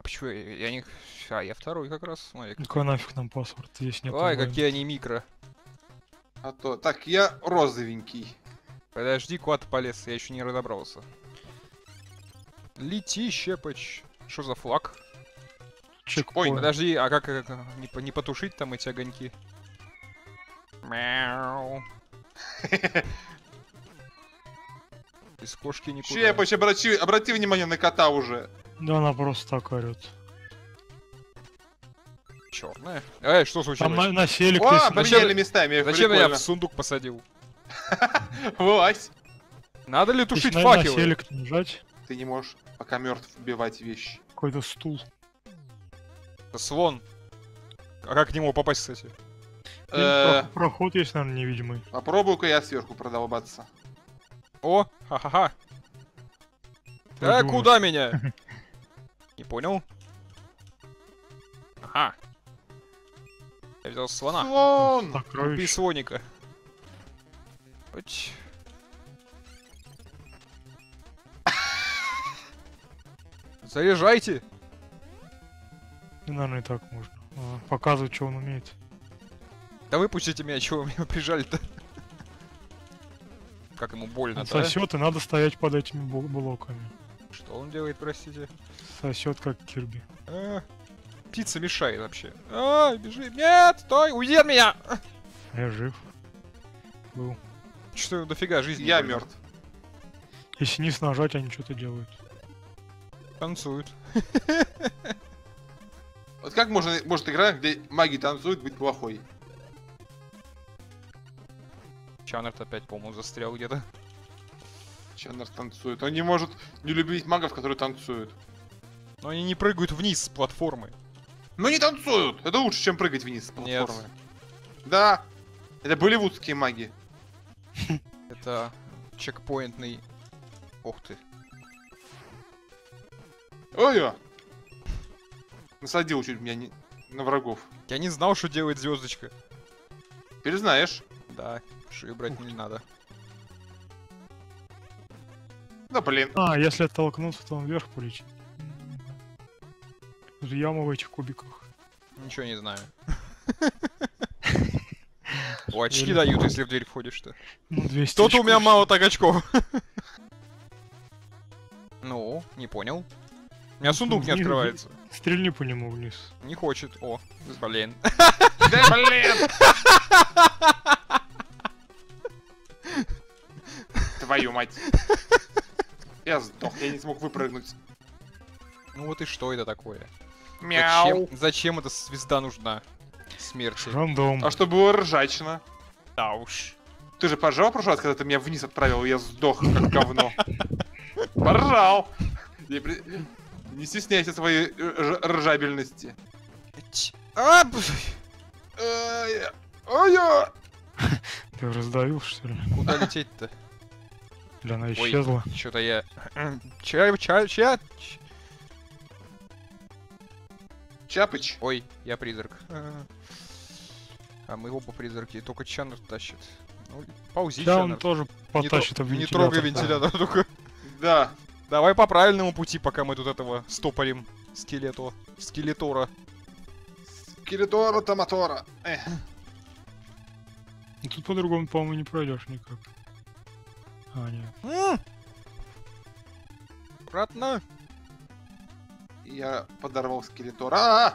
почему я не... А, я второй как раз. Смотри. Какой нафиг нам паспорт? Здесь нет. Ой, какие они микро. А то. Так, я розовенький. Подожди, куда ты полез, я еще не разобрался. Лети, щепоч. Что за флаг? Чекпоинт. Подожди, а как не потушить там эти огоньки? Мяу. Из кошки никуда. Щепоч, обрати внимание на кота уже. Да она просто так орет. Черная. Эй, что Там случилось? на селе О, кто-то поменяли местами, Зачем меня прикольно. в сундук посадил? Вылазь. Надо ли тушить на факелы? селек нажать. Ты не можешь, пока мертв, убивать вещи. Какой-то стул. Это слон. А как к нему попасть, кстати? Проход есть, наверное, невидимый. Попробую-ка я сверху продолбаться. О, ха-ха-ха. Пойду. Куда меня? Не понял? Ага. Я взял слона. Слон! Купи Сокровище. слоника. Оч. Заряжайте! И, наверное, и так можно. Показывать, что он умеет. Да выпустите меня, чего вы меня прижали-то? Как ему больно, Он да? сосет, и надо стоять под этими блоками. Что он делает, простите? Сосет, как Кирби. Птица мешает вообще. Бежи. Нет, стой, уйди от меня! Я жив. Был. Что дофига жизни. Я больно. мертв. Если низ нажать, они что-то делают. Танцуют. Вот как может игра, где маги танцуют, быть плохой? Чаннерт опять, по-моему, застрял где-то. Чаннер танцует. Он не может не любить магов, которые танцуют. Но они не прыгают вниз с платформы. Но не танцуют! Это лучше, чем прыгать вниз с Нет. платформы. Да! Это болливудские маги. Это чекпоинтный... Ух ты. Ой-ё! Насадил чуть меня на врагов. Я не знал, что делает звездочка. Теперь знаешь. Да, шею брать не надо. Да блин. Если оттолкнуться, то он вверх полетит. Тут яма в этих кубиках. Ничего не знаю. О, очки дают, если в дверь входишь-то. Ну, 200 Что-то у меня очков. мало так очков. Ну, не понял. У меня сундук не Вниз, открывается. Стрельни по нему вниз. Не хочет. О, блин. Да блин! Твою мать. Я сдох, я не смог выпрыгнуть. Ну вот и что это такое? Мяу. Зачем эта звезда нужна? Смерти. Рандом. А что было ржачно? Да уж. Ты же поржал в прошлый раз, когда ты меня вниз отправил, и я сдох, как говно. Поржал. Не стесняйся своей ржабельности. Ой-ой! Ты раздавил, что ли? Куда лететь-то? Или она Ой, исчезла? что-то я... Чапыч. Ой, я призрак. А мы оба призраки, только Чаннер тащит. Ну, паузи, Да, он Чаннер. тоже потащит Не трогай вентилятор только. Да. Давай по правильному пути, пока мы тут этого стопорим. Скелетора. Скелетора Томатора. Ну, тут по-другому, по-моему, не пройдешь никак. Нет. Обратно. Я подорвал скелетора.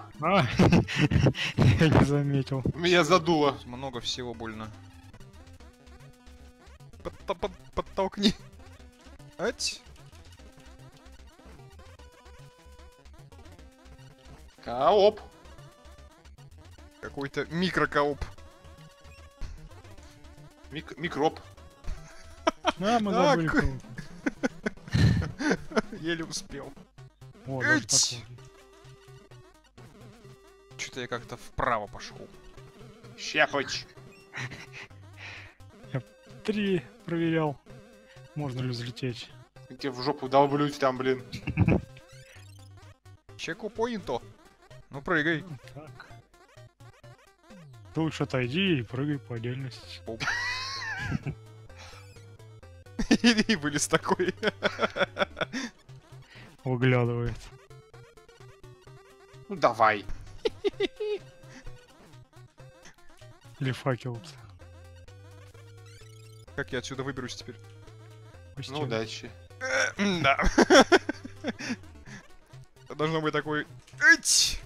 Я не заметил. Меня задуло. Много всего больно. Подтолкни. Ать. Кооп. Какой-то микрокооп. Микроб. Мы забыли. Так. кого-то. Еле успел. О, даже Эть. такой. Что-то я как-то вправо пошел. Щепыч. 3 проверял. Можно ли взлететь. Я тебе в жопу долблюсь там, блин. Чеку поинто. Ну прыгай. Так. Ты лучше отойди и прыгай по отдельности. И вылез такой. Выглядывает. Ну давай. Или факел. Как я отсюда выберусь теперь? Ну удачи. Да. Это должно быть такой... Ить!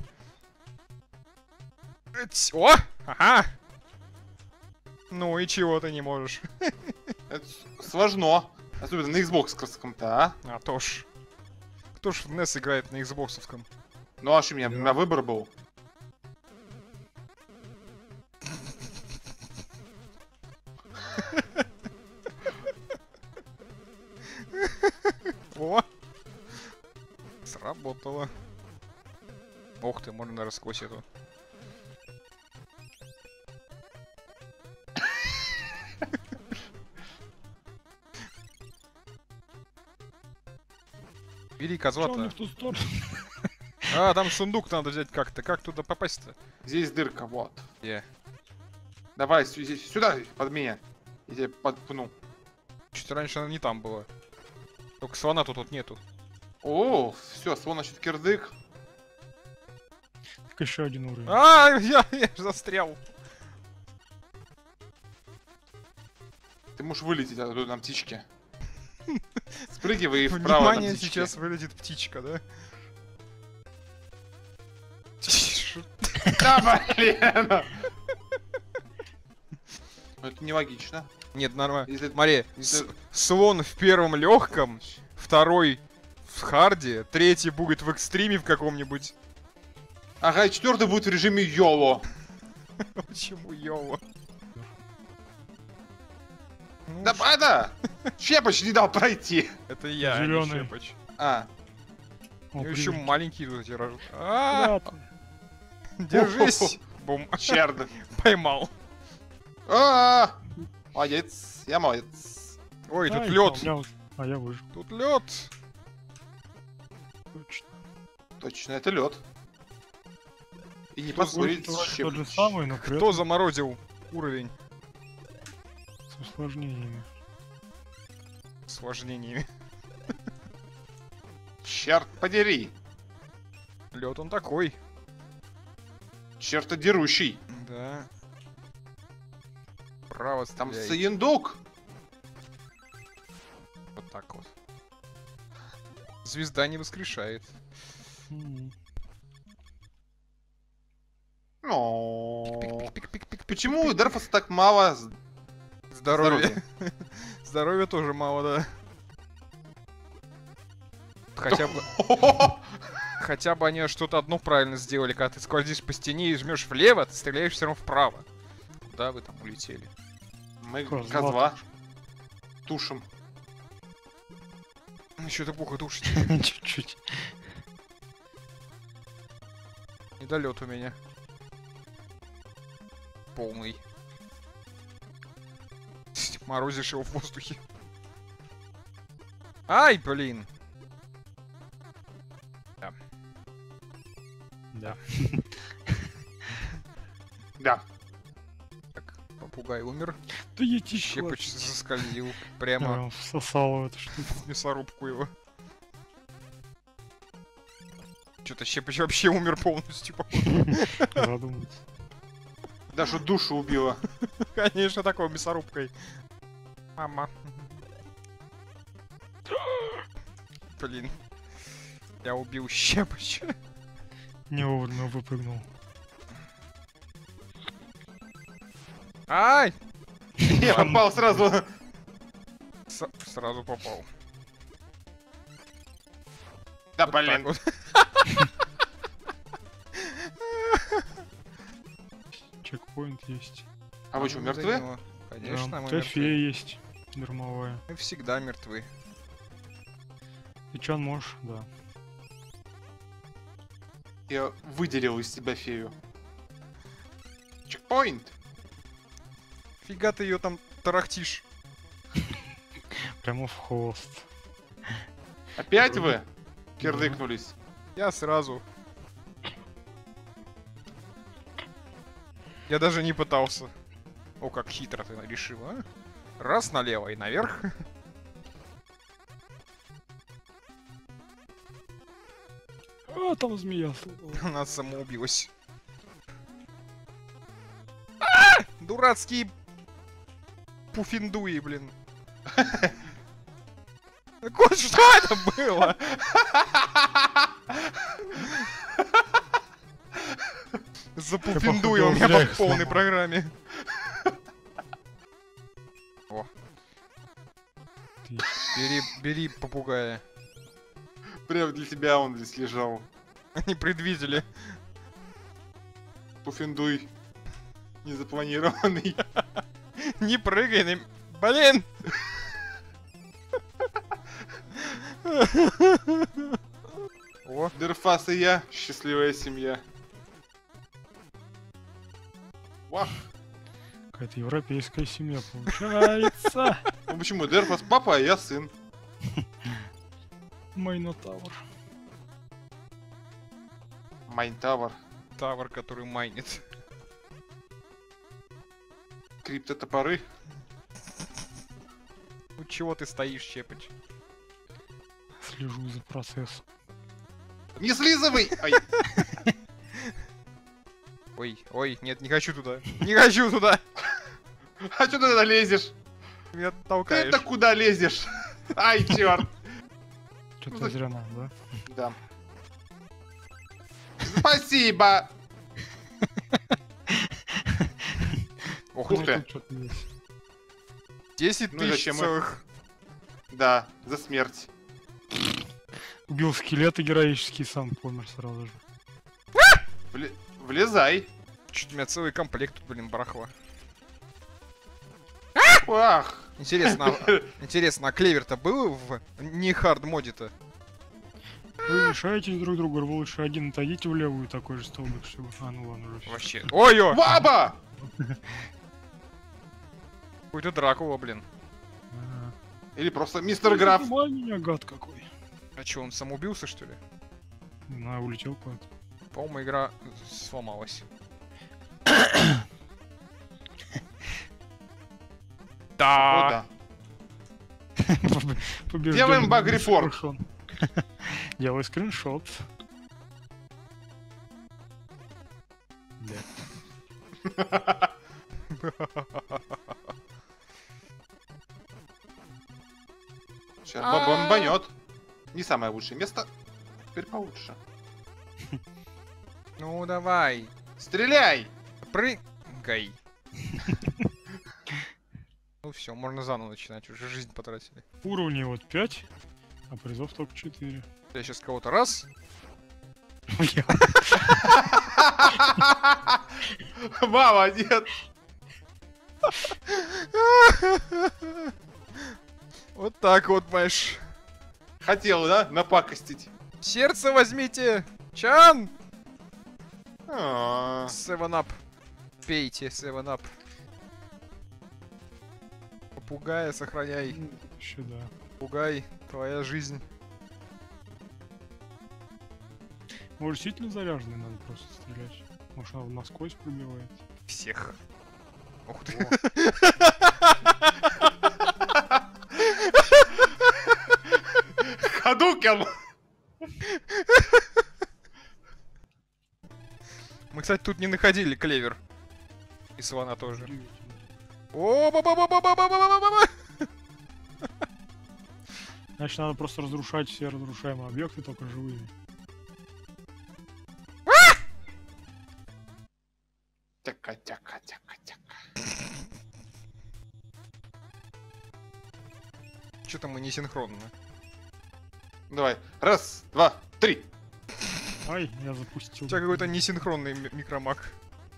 Ить! О! Ага! Ну и чего ты не можешь? Это сложно. Особенно на Xbox-ковском-то, а? А то ж. Кто ж в NES играет на Xbox-овском? Ну аж у меня выбор был. О! Сработало. Ох ты, можно даже сквозь эту. Бери Чё козла-то. он не в ту сторону? А, там сундук надо взять как-то. Как туда попасть-то? Здесь дырка, вот. Где? Давай сюда, под меня. Я тебя подпну. Чуть раньше она не там была. Только слона тут нету. О, все, слон, значит, кирдык. Так еще один уровень. А, я застрял. Ты можешь вылететь оттуда на птичке. Спрыгивай и вправо на Внимание, птичке. сейчас вылетит птичка, да? Да, блин! Это нелогично. Нет, нормально. Если- Смотри, если- слон в первом легком, второй в харде, третий будет в экстриме в каком-нибудь. Ага, и 4-й будет в режиме YOLO. Почему Йова? Ну, Да, это! Щепоч не дал пройти. это я, а не Зелёный. Щепоч. А, О, Еще привет. маленькие тут эти рожут. А, Куда ты? держись! Бум. черт. Поймал. А, молодец, я молодец. Ой, тут Ай, лед. А я выжил. Тут лед. Точно. Точно, это лед. И не Кто поспорить Тот с же Щепочем. самый, но при Кто этом заморозил уровень с усложнениями. с осложнениями? Черт подери. Лед он такой. Чертодерущий. Да. Право Там стреляй. саендук. Вот так вот. Звезда не воскрешает. М. Но. Пик-пик-пик-пик-пик. Почему у Дерфаса так мало Здоровье. Здоровья тоже мало, да. Хотя бы они что-то одно правильно сделали, когда ты скользишь по стене и жмешь влево, ты стреляешь все равно вправо. Куда вы там улетели? Мы Козла козла тушим. Еще это плохо тушить. Чуть-чуть. Недолет у меня. Полный. Морозишь его в воздухе. Ай, блин. Да. Да. Так, попугай умер. Да я тебе Щепоч заскользил прямо всосал в эту штуку. в мясорубку его. Что-то Щепоч вообще умер полностью, походу. Задуматься. Даже душу убила. Конечно, такой мясорубкой. Мама. Блин. Я убил Щепоча. Не вовремя выпрыгнул. Ай! Я попал сразу. Сразу попал. Да, Вот так блин. вот. Чекпоинт есть. А вы что, Ну, мертвы? за него. Конечно, Да. мы Трофея мертвы. есть. Дармовая. Мы всегда мертвы. Ты чё можешь? Да. Я выделил из себя фею. Чекпоинт. Фига ты ее там тарахтишь. Прямо в хвост. Опять вы? Кирдыкнулись. Я сразу. Я даже не пытался. О, как хитро ты решил, а? Раз налево и наверх. А, там змея. Она самоубилась. Дурацкие пуфиндуи, блин. Что это было? За пуфиндуи у меня по полной программе. О. Бери попугая. Прям для тебя он здесь лежал. Они предвидели. Пуфиндуй. Незапланированный. Не прыгай на... Блин! О, Дерфас и я. Счастливая семья. Вах. Какая-то европейская семья получается. Ну почему? Дерфас папа, а я сын. Майнотавр. Майнтавр. тавр, который майнит. Криптотопоры. Ну чего ты стоишь, Щепыч? Слежу за процессом. Не слизывай! Ай. Ой, нет, не хочу туда. Не хочу туда! А что ты туда лезешь? Меня Ты толкаешь. это куда лезешь? Ай, черт! Что-то зря надо, да? Да. Спасибо! Ох, Ух Ну, ты. тут что-то есть. 10 Ну, тысяч зачем мы- целых. Да, за смерть. Убил скелеты героический, сам помер сразу же. Влезай. Чуть у меня целый комплект тут, блин, барахла. Ах. Интересно, а клевер-то был в не хард моде-то? Вы мешаете друг другу, вы лучше один отойдите в левую такой же столбик, чтобы... А, ну ладно, уже всё. Вообще. Ой-ой! Баба! Какой-то Дракула, блин. Ага. Или просто мистер Граф. Ой, меня гад какой. А чё, он самоубился, что ли? Не знаю, улетел куда-то. По-моему, игра сломалась. О, Да. да. Побеждённый Делаем баг-репорт. несокрушён. Делай скриншот. Сейчас бомбанет. Не самое лучшее место. Теперь получше. Ну давай, Стреляй! прыгай. Ну все, можно заново начинать, уже жизнь потратили. Уровней вот 5, а призов только 4. Я сейчас кого-то раз. Мама, нет. Вот так вот, понимаешь. Хотел, да? Напакостить. Сердце возьмите! Чан! А, 7-up. Пейте 7-up. Попугая сохраняй. Еще да. Попугай, твоя жизнь. Может, действительно заряженный надо просто стрелять. Может, она насквозь пробивает. Всех. Ух ты. Хадукен! Мы, кстати, тут не находили клевер. И слона тоже. Удивительно. О, ба-ба-ба-ба-ба-ба-ба-ба-ба-ба! Значит, надо просто разрушать все разрушаемые объекты только живыми. Тяка, тяка, тяка, тяка. Что-то мы не синхронно. Давай. Раз, два, три. Ай, я запустил. У тебя какой-то несинхронный микромаг.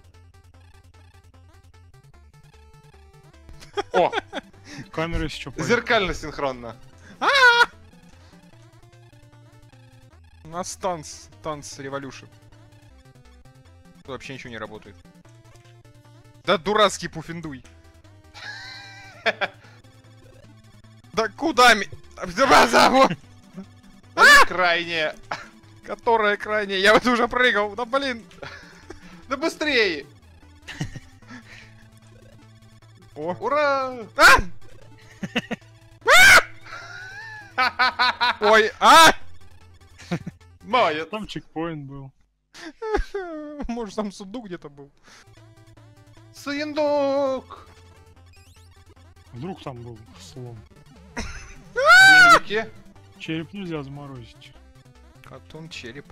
О, Камера еще зеркально синхронно. У нас танц Revolution. Тут вообще ничего не работает. Да дурацкий пуфиндуй. Да куда ми... Крайне. Которая крайняя? Я вот уже прыгал. Да блин. Да быстрее. О. Ура! Ой, а! Молодец. Там чекпоинт был. Может, там сундук где-то был. Сундук. Вдруг там был слом. Дневники. Череп нельзя заморозить. Катун череп.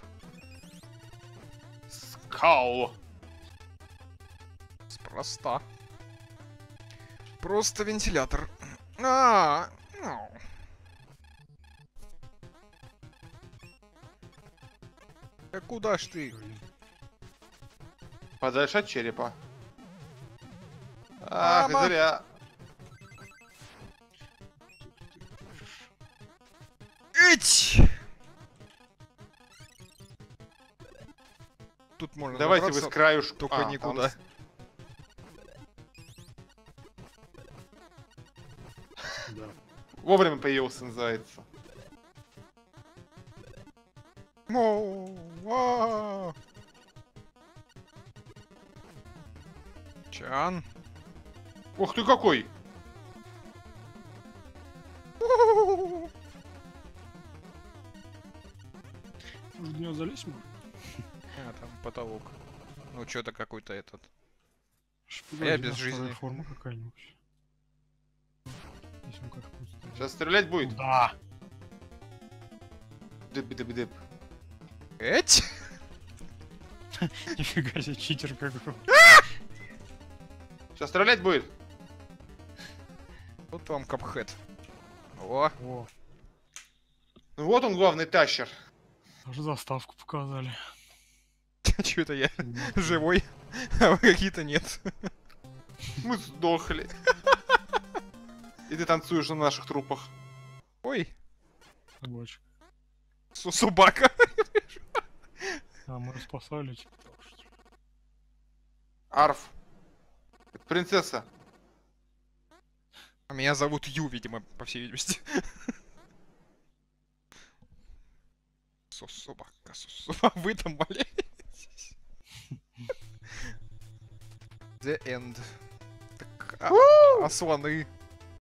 Скал. Спроста. Просто вентилятор. А, ну. Да куда ж ты? Блин. Подальше от черепа. Ах, Мама. зря. Ить! Тут можно Давайте вы забраться, с краюшку. только А, никуда. там Да. Вовремя появился, называется. Чан. Ух ты какой! Может, в него залезть можно? А, там потолок. Ну, что-то какой-то этот. Щас, Я погоди, без у нас вторая жизни. форма какая-нибудь. Если он как-нибудь стоит. Сейчас стрелять будет. Да! Дып-дып-дып. Эть! Нифига себе, читер какой. Сейчас стрелять будет. Вот вам капхэт. О, О, Ну вот он, главный тащер. даже заставку показали. что это я живой, а вы какие-то нет. Мы сдохли. И ты танцуешь на наших трупах. Ой, Собачка. собака. А мы спасали, типа, так что. Арф. Это принцесса. А меня зовут Ю, видимо, по всей видимости. Собака, вы там валяетесь. The end. Так, а слоны?